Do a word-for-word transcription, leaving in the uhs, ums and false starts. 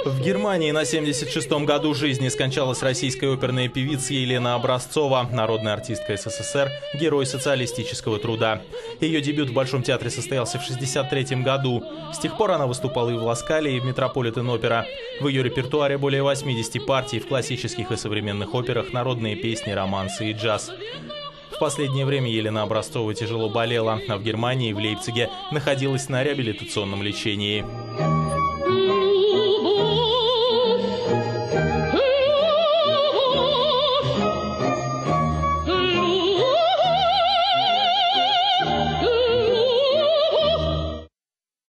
В Германии на семьдесят шестом году жизни скончалась российская оперная певица Елена Образцова, народная артистка СССР, герой социалистического труда. Ее дебют в Большом театре состоялся в шестьдесят третьем году. С тех пор она выступала и в Ла Скале, и в Метрополитен-опера. В ее репертуаре более восьмидесяти партий в классических и современных операх, народные песни, романсы и джаз. В последнее время Елена Образцова тяжело болела, а в Германии, в Лейпциге, находилась на реабилитационном лечении.